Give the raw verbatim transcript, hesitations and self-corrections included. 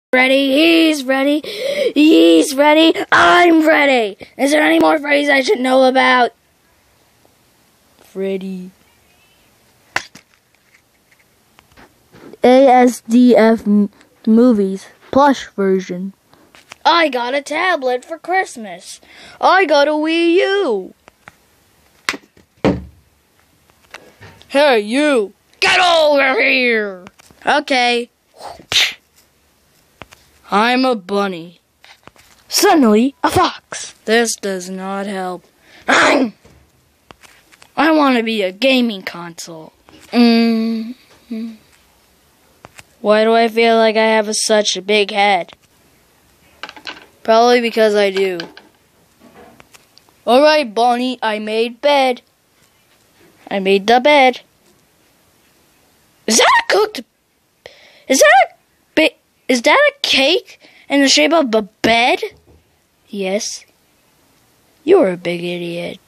Ready, he's ready, he's ready, I'm ready. Is there any more Freddy's I should know about? Freddy. Asdfmovies plush version. I got a tablet for Christmas. I got a Wii U. Hey, you. Get over here. Okay. I'm a bunny. Suddenly, a fox. This does not help. I want to be a gaming console. Mm-hmm. Why do I feel like I have a, such a big head? Probably because I do. Alright, Bonnie, I made bed. I made the bed. Is that a cooked... Is that a... Is that a cake in the shape of a bed? Yes. You're a big idiot.